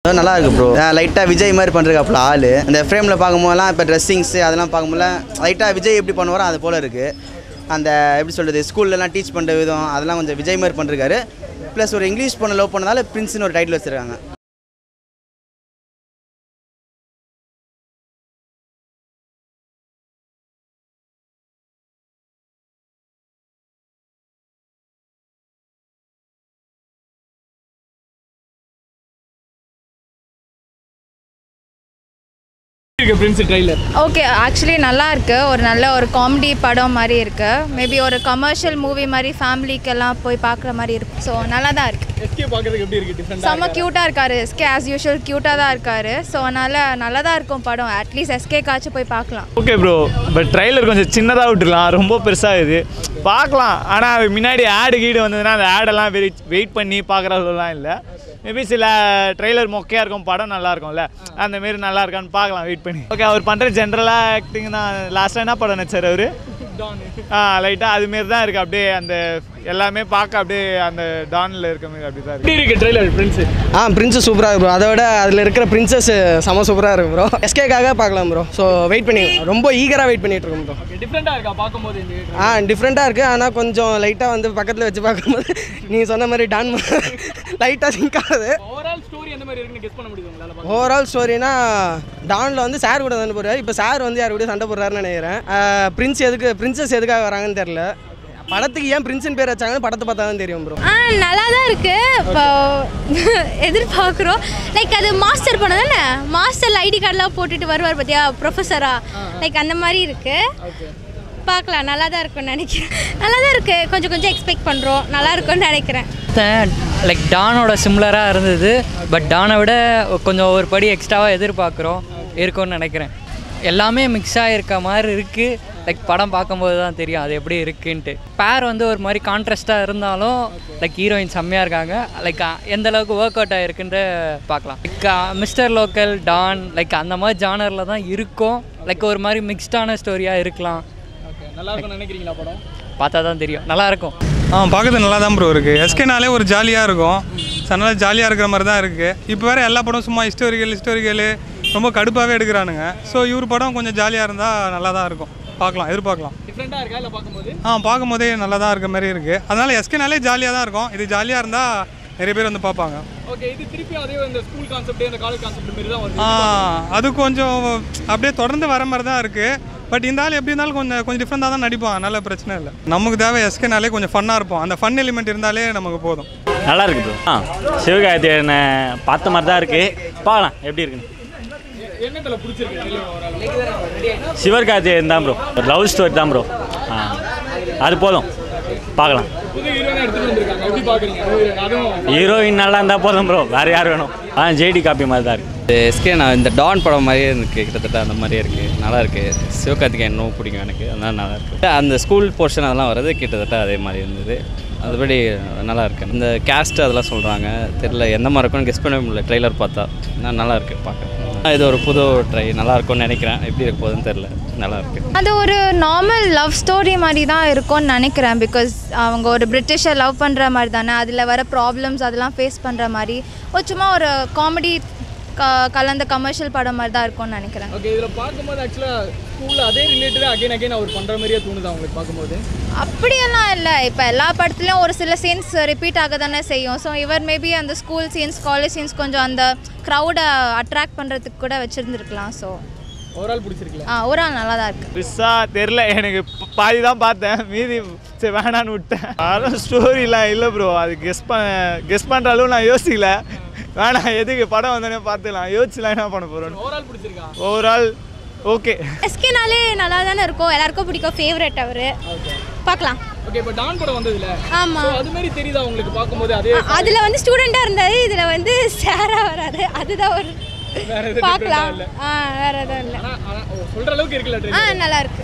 நல்லா இருக்கு ப்ரோ. லைட்டாக விஜய் மாதிரி பண்ணுறாப்புல ஆள். அந்த ஃப்ரேமில் பார்க்கும்போதெல்லாம் இப்போ ட்ரெஸ்ஸிங்ஸு அதெல்லாம் பார்க்கும்போது லைட்டாக விஜய் எப்படி பண்ணுவாரோ அது போல் இருக்குது. அந்த எப்படி சொல்கிறது ஸ்கூல்லலாம் டீச் பண்ணுற விதம் அதெல்லாம் கொஞ்சம் விஜய் மாதிரி பண்ணிருக்காரு. ப்ளஸ் ஒரு இங்கிலீஷ் பொண்ணை லவ் பண்ணதால பிரின்ஸ்னு ஒரு டைட்டில் வச்சுருக்காங்க. ஓகே, ஆக்சுவலி நல்லா இருக்கு. ஒரு நல்ல ஒரு காமெடி படம் மாதிரி இருக்கு. மேபி ஒரு கமர்ஷியல் மூவி மாதிரி ஃபேமிலிக்கெல்லாம் போய் பார்க்குற மாதிரி இருக்கு. ஸோ நல்லா தான் இருக்கு. எஸ்கே பார்க்கறதுக்கு எப்படி இருக்கு? டிஃபரெண்டா செம்ம க்யூட்டாக இருக்காரு. எஸ்கே ஆஸ் யூஷுவல் க்யூட்டாக தான் இருக்காரு. ஸோ அதனால் நல்லா தான் இருக்கும் படம். அட்லீஸ்ட் எஸ்கே காய்ச்சி போய் பார்க்கலாம். ஓகே ப்ரோ, பட் ட்ரைலர் கொஞ்சம் சின்னதாக விட்டுலாம், ரொம்ப பெருசாக இது பார்க்கலாம். ஆனால் அது முன்னாடி ஆடு கீடு வந்ததுன்னா அந்த ஆடெல்லாம் வெயிட் பண்ணி பார்க்குறதுலாம் இல்லை. மேபி சில ட்ரெய்லர் மொக்கையாக இருக்கும், படம் நல்லா இருக்கும்ல, அந்தமாரி நல்லா இருக்கான்னு பார்க்கலாம் வெயிட் பண்ணி. ஓகே, அவர் பண்ணுற ஜென்ரலாக ஆக்டிங் தான். லாஸ்ட்டாக என்ன படம் நினச்சார் அவர்? லைட்டாக அதுமாரி தான் இருக்குது. அப்படியே அந்த எல்லாமே பார்க்க அப்படியே அந்த டானில் இருக்க மாதிரி அப்படி தான் இருக்குது. இருக்கு ட்ரெய்லர் பிரின்ஸ். பிரின்ஸஸ் சூப்பராக இருக்கு ப்ரோ. அதை விட அதில் இருக்கிற பிரின்சஸ் செம சூப்பராக இருக்கு ப்ரோ. எஸ்கேக்காக பார்க்கலாம் ப்ரோ. ஸோ வெயிட் பண்ணி ரொம்ப ஈகராக வெயிட் பண்ணிட்டு இருக்கோம் ப்ரோ. டிஃப்ரெண்ட்டாக இருக்கா பார்க்கும்போது? டிஃப்ரெண்ட்டாக இருக்குது. ஆனால் கொஞ்சம் லைட்டாக வந்து பக்கத்தில் வச்சு பார்க்கும்போது நீங்கள் சொன்ன மாதிரி டான் லைட்டாக சிங்க் ஆகுது. ஓவரால் ஸ்டோரி எந்த மாதிரி இருக்குன்னு கெஸ் பண்ண முடியுது உங்களால்? ஓவரால் ஸ்டோரினா டானில் வந்து சார் கூட தானே போகிறாரு. இப்போ சார் வந்து யார் கூட சண்டை போடுறாருன்னு நினைக்கிறேன். பிரின்சஸ் எதுக்காக வராங்கன்னு தெரியல. படத்துக்கு ஏன் பிரின்ஸின் பேர் வச்சாங்கன்னு படத்தை பார்த்தா தான் தெரியும் ப்ரோ. நல்லா தான் இருக்கு. இப்போ எதிர்பார்க்குறோம். லைக் அது மாஸ்டர் படம் தானே. மாஸ்டர் ஐடி கார்டெலாம் போட்டுட்டு வருவார் பார்த்தியா ப்ரொஃபஸரா. லைக் அந்த மாதிரி இருக்கு. பார்க்கலாம், நல்லா தான் இருக்கும்னு நினைக்கிறேன். நல்லா தான் இருக்கு. கொஞ்சம் எக்ஸ்பெக்ட் பண்ணுறோம். நல்லா இருக்கும்னு நினைக்கிறேன். லைக் டானோட சிம்லராக இருந்தது. பட் டானை விட கொஞ்சம் ஒரு படி எக்ஸ்ட்ராவாக எதிர்பார்க்குறோம் இருக்கும்னு நினைக்கிறேன். எல்லாமே மிக்ஸ் ஆகிருக்க மாதிரி இருக்குது. லைக் படம் பார்க்கும்போது தான் தெரியும் அது எப்படி இருக்குன்ட்டு. பேர் வந்து ஒரு மாதிரி கான்ட்ராஸ்ட்டாக இருந்தாலும் லைக் ஹீரோயின் செம்மையாக இருக்காங்க. லைக் எந்த அளவுக்கு ஒர்க் அவுட் ஆகிருக்குன்ட்டு பார்க்கலாம். Like Mister Local, Don like அந்த மாதிரி ஜானரில் தான் இருக்கும். லைக் ஒரு மாதிரி மிக்ஸ்டான ஸ்டோரியாக இருக்கலாம். நல்லா இருக்கும் நினைக்கிறீங்களா? படம் பார்த்தா தான் தெரியும். நல்லாயிருக்கும். பார்க்குறது நல்லா தான் ப்ரோ இருக்குது. எஸ்கேனாலே ஒரு ஜாலியாக இருக்கும். அதனால் ஜாலியாக இருக்கிற மாதிரி தான் இருக்குது. இப்போ வேறு எல்லா படம் சும்மா ஹிஸ்டோரிக்கல் ரொம்ப கடுப்பாகவே எடுக்கிறானுங்க. ஸோ இவர் படம் கொஞ்சம் ஜாலியாக இருந்தால் நல்லா தான் இருக்கும். பார்க்கலாம், எதிர்பார்க்கலாம். டிஃப்ரெண்ட்டாக இருக்கா இல்லை பார்க்கும்போது? பார்க்கும்போதே நல்லா தான் இருக்க மாதிரி இருக்குது. அதனால் எஸ்கேனாலே ஜாலியாக தான் இருக்கும். இது ஜாலியாக இருந்தால் நிறைய பேர் வந்து பார்ப்பாங்க. ஓகே, இது திருப்பி அதே இந்த ஸ்கூல் கான்செப்ட், இந்த காலேஜ் கான்செப்ட் மாதிரி தான் வருது. அது கொஞ்சம் அப்படியே தொடர்ந்து வர மாதிரி தான் இருக்குது. பட் இந்த ஆள் எப்படி இருந்தாலும் கொஞ்சம் டிஃப்ரெண்டாக தான் நடிப்பான். அதனால பிரச்சனை இல்லை. நமக்கு தேவை எஸ்கேனாலே கொஞ்சம் ஃபன்னாக இருப்போம். அந்த ஃபன் எலிமெண்ட் இருந்தாலே நமக்கு போதும். நல்லா இருக்குது ப்ரோ. சிவகார்த்திகேயனை பார்த்த மாதிரி தான் இருக்குது. பார்க்கலாம் எப்படி இருக்குன்னு. என்னத்துல பிடிச்சிருக்கு? சிவகார்த்திகேயன் தான் ப்ரோ. ஒரு லவ் ஸ்டோரி தான் ப்ரோ. அது போதும், பார்க்கலாம். ஹீரோயின் நல்லா இருந்தால் போதும் ப்ரோ. வேறு யார் வேணும்? ஜேடி காப்பி மாதிரி தான் இருக்குது. எஸ்கே நான் இந்த டான் படம் மாதிரியே இருக்குது. கிட்டத்தட்ட அந்த மாதிரியே இருக்குது. நல்லா இருக்குது. சிவகார்த்திகேயன் இன்னும் பிடிக்கும் எனக்கு. அதனால் நல்லா இருக்குது. அந்த ஸ்கூல் போர்ஷன் அதெல்லாம் வர்றது கிட்டத்தட்ட அதே மாதிரி இருந்தது. அதுபடி நல்லா இருக்குது. இந்த கேஸ்ட்டு அதெல்லாம் சொல்கிறாங்க. தெரியல எந்த மாதிரி இருக்கும்னு கெஸ் பண்ண முடியல ட்ரெய்லர் பார்த்தா. நல்லா இருக்குது பார்க்க. இது ஒரு புது ட்ரை. நல்லா இருக்கும்னு நினைக்கிறேன். எப்படி இருக்க போகுதுன்னு தெரில. நல்லா இருக்குது. அது ஒரு நார்மல் லவ் ஸ்டோரி மாதிரி தான் இருக்கும்னு நினைக்கிறேன். பிகாஸ் அவங்க ஒரு பிரிட்டிஷை லவ் பண்ணுற மாதிரி தானே. அதில் வர ப்ராப்ளம்ஸ் அதெல்லாம் ஃபேஸ் பண்ணுற மாதிரி சும்மா ஒரு காமெடி கலந்த கமர்ஷியல் படம் மாதிரி தான் இருக்கும்னு நினைக்கிறேன். ஓகே, இதில் பார்க்கும்போது ஆக்சுவலாக ஸ்கூலில் அதே ரிலேட்டடாக அகைன் அவர் பண்ணுற மாதிரியே தோணுதா உங்களுக்கு பார்க்கும்போது? அப்படியெல்லாம் இல்லை. இப்போ எல்லா படத்துலையும் ஒரு சில சீன்ஸ் ரிப்பீட் ஆக தானே செய்யும். ஸோ இவர் மேபி அந்த ஸ்கூல் சீன்ஸ், காலேஜ் சீன்ஸ் கொஞ்சம் அந்த க்ரௌடை அட்ராக்ட் பண்ணுறதுக்கு கூட வச்சுருந்துருக்கலாம். ஸோ ஓவரால் பிடிச்சிருக்கல? ஓவரால் நல்லா தான் இருக்குது. பெருசாக தெரில எனக்கு. பாதி தான் பார்த்தேன், மீதி சரி வேணான்னு விட்டேன். அதெல்லாம் ஸ்டோரிலாம் இல்லை ப்ரோ. அது கெஸ் பண்ணுற அளவு நான் யோசிக்கல. வேணாம், எதுக்கு படம் வந்தோடனே பார்த்துக்கலாம். யோசிச்சுலாம் என்ன பண்ண போகிறோம். ஓவரால் பிடிச்சிருக்கா? Overall okay. எஸ்கேனாலே நல்லா தானே இருக்கும். எல்லாருக்கும் பிடிக்கும். ஃபேவரட் அவர். பார்க்கலாம். ஓகே, இப்போ டான் படம் வந்ததுல ஆமாம் அது மாதிரி தெரியுதா உங்களுக்கு பார்க்கும்போது? அதே அதில் வந்து ஸ்டூடெண்ட்டாக இருந்தார். இதில் வந்து சாராக வராது. அதுதான் ஒரு பார்க்கலாம். வேறு எதுவும் இல்லை. சொல்கிற அளவுக்கு இருக்குல்ல? நல்லா இருக்கு.